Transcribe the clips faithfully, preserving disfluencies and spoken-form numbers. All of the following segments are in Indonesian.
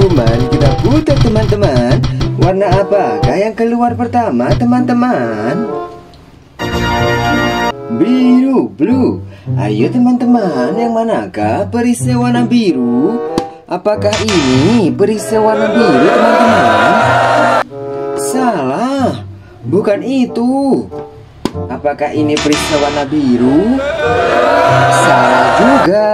biru. Mari kita putar teman-teman. Warna apakah yang keluar pertama teman-teman? Biru, blue. Ayo teman-teman, yang manakah perisai warna biru? Apakah ini perisai warna biru teman-teman? Salah, bukan itu. Apakah ini perisai warna biru? Salah juga.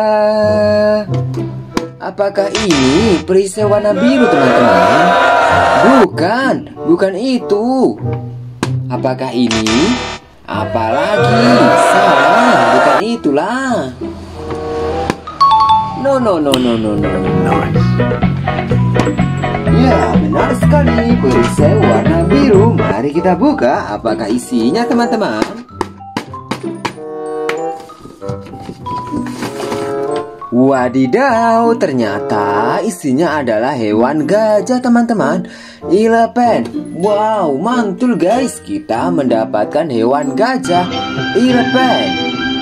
Apakah ini perisai warna biru teman-teman? Bukan, bukan itu. Apakah ini? Apalagi? Salah, bukan itulah. No, no, no, no, no, no. Ya, benar sekali, perisai warna biru. Mari kita buka, apakah isinya teman-teman? Wadidaw, ternyata isinya adalah hewan gajah teman-teman. Elephant. Wow, mantul guys, kita mendapatkan hewan gajah. Elephant.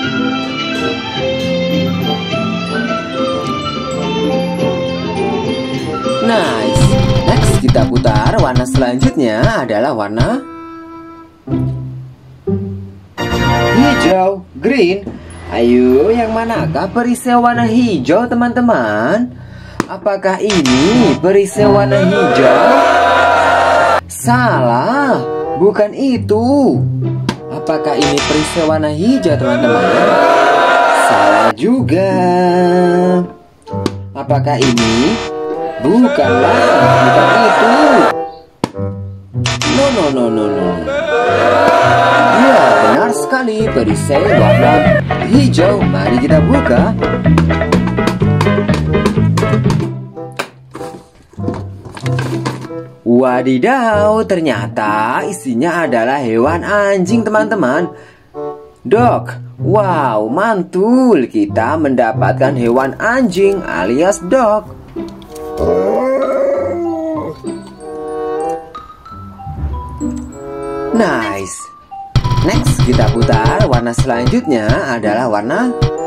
Nice. Next kita putar, warna selanjutnya adalah warna hijau, green. Ayo, yang manakah perisai warna hijau teman-teman? Apakah ini perisai warna hijau? Salah, bukan itu. Apakah ini perisai warna hijau teman-teman? Salah juga. Apakah ini? Bukanlah, bukan itu. No, no, no, no, no. Ya, benar sekali, perisai warna hijau. Mari kita buka. Wadidaw, ternyata isinya adalah hewan anjing teman-teman. Dog. Wow, mantul, kita mendapatkan hewan anjing alias dog. Nice. Next kita putar, warna selanjutnya adalah warna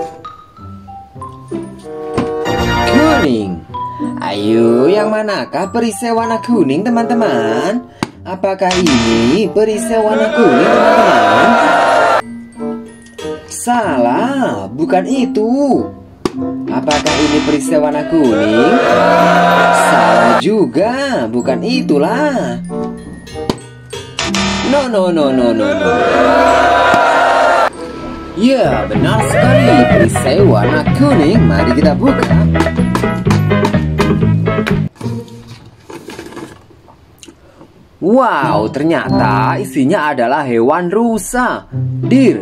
kuning. Ayo, yang manakah perisai warna kuning teman-teman? Apakah ini perisai warna kuning teman-teman? Salah, bukan itu. Apakah ini perisai warna kuning? Salah juga, bukan itulah. No, no, no, no, no, no. Ya, benar sekali, perisai warna kuning. Mari kita buka. Wow, ternyata isinya adalah hewan rusa, deer.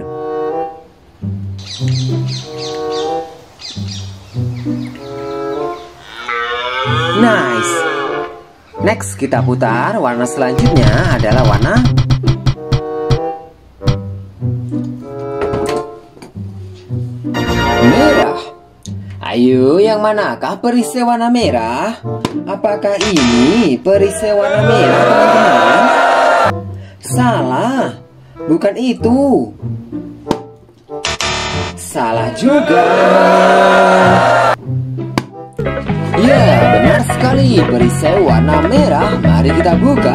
Nice. Next kita putar, warna selanjutnya adalah warna merah. Ayo, yang manakah perisai warna merah? Apakah ini perisai warna merah teman-teman? Salah, bukan itu. Salah juga. Ya, benar sekali, perisai warna merah. Mari kita buka.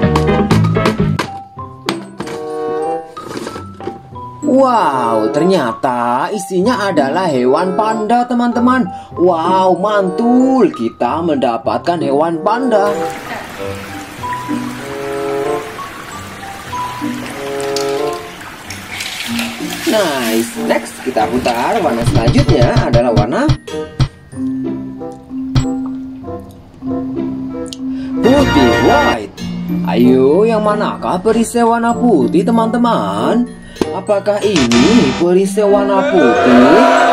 Wow, ternyata isinya adalah hewan panda teman-teman. Wow, mantul, kita mendapatkan hewan panda. Nice. Next kita putar, warna selanjutnya adalah warna putih, white. Ayo, yang manakah perisai warna putih teman-teman? Apakah ini perisai warna putih?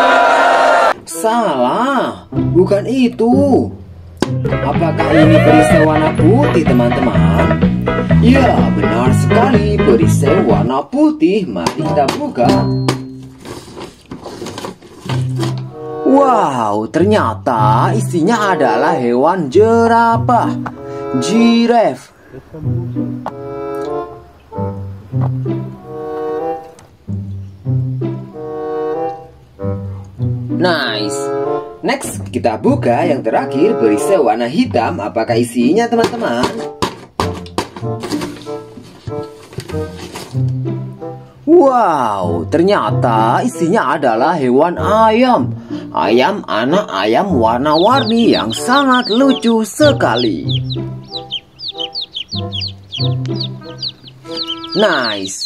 Salah, bukan itu. Apakah ini perisai warna putih teman-teman? Ya, benar sekali, perisai warna putih. Mari kita buka. Wow, ternyata isinya adalah hewan jerapah, giraffe. Nice. Next, kita buka yang terakhir berisi warna hitam. Apakah isinya teman-teman? Wow, ternyata isinya adalah hewan ayam. Ayam anak ayam warna-warni yang sangat lucu sekali. Nice.